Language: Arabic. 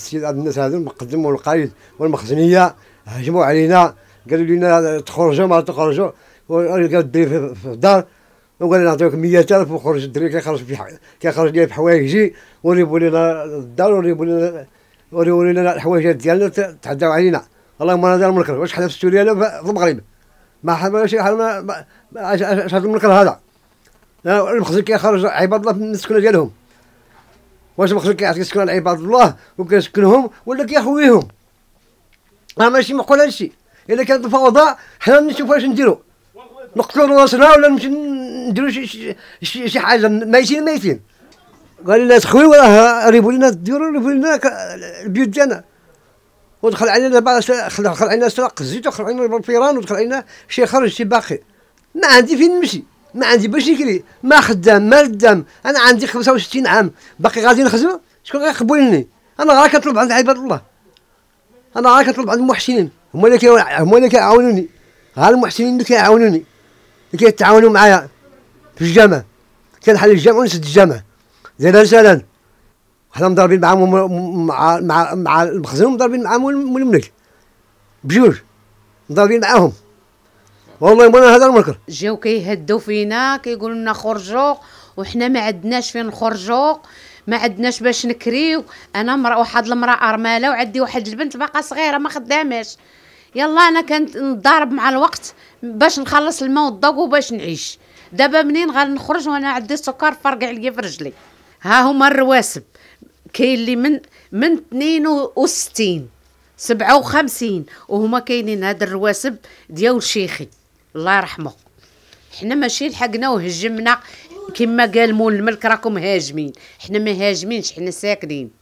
هاد الناس هذو المقدم والقايد والمخزنيه هجموا علينا، قالوا لنا تخرجوا ما تخرجوا، وقال الدري في الدار وقال لنا نعطيوك 100,000 وخرج الدري كيخرج لي بحوايجي وريبوا لنا الدار وريبوا لنا الحوايج ديالنا تعداو علينا. اللهم انا دار المنكر واش حنا في سوريا في المغرب ما حنا شي حنا هذا المنكر هذا. المخزن كيخرج عباد الله من السكنه ديالهم، واش المخزن كيسكن على عباد الله وكيسكنهم ولا كيخويهم؟ ماشي معقول هادشي. الا كانت الفوضى حنا نشوفوا واش نديروا، نقتلوا راسنا ولا نمشي نديروا شي حاجه. ميتين قال لنا تخوي وراه ريبوا لنا الديور وريبوا لنا البيوت ديالنا، ودخل علينا بعض دخل علينا سراق الزيت ودخل علينا الفيران ودخل علينا شي خرج شي باقي. ما عندي فين نمشي، ما عندي باش نكري، ما خدام ما ردام. انا عندي 65 عام باقي غادي نخدم، شكون غيقبلني؟ انا غير كنطلب عند عباد الله، انا غير كنطلب عند المحسنين، هما اللي كيعاونوني، ها المحسنين اللي كيعاونوني اللي كيتعاونوا معايا في الجامع. كنحل الجامع ونسد الجامع زين سهلا. حنا مضاربين معاهم مع المخزن ومضاربين معاهم والملك بجوج مضاربين معاهم. والله ما هذا المنكر. جاو كيهدوا فينا كيقولوا لنا خرجوا وحنا ما عندناش فين نخرجوا، ما عندناش باش نكريو. انا واحد المراه ارمله وعندي واحد البنت باقا صغيره ما خداماش. يلا انا كنت نضارب مع الوقت باش نخلص الماء والضوء وباش نعيش. دابا منين غنخرج وانا عندي السكر فرقع عليا في رجلي؟ ها هما الرواسب كاين اللي من 62 57 وهما كاينين. هاد الرواسب ديال شيخي الله يرحمه. حنا ماشي لحقنا وهجمنا كما قال مول الملك راكم هاجمين، حنا ما هاجمينش، حنا ساكنين.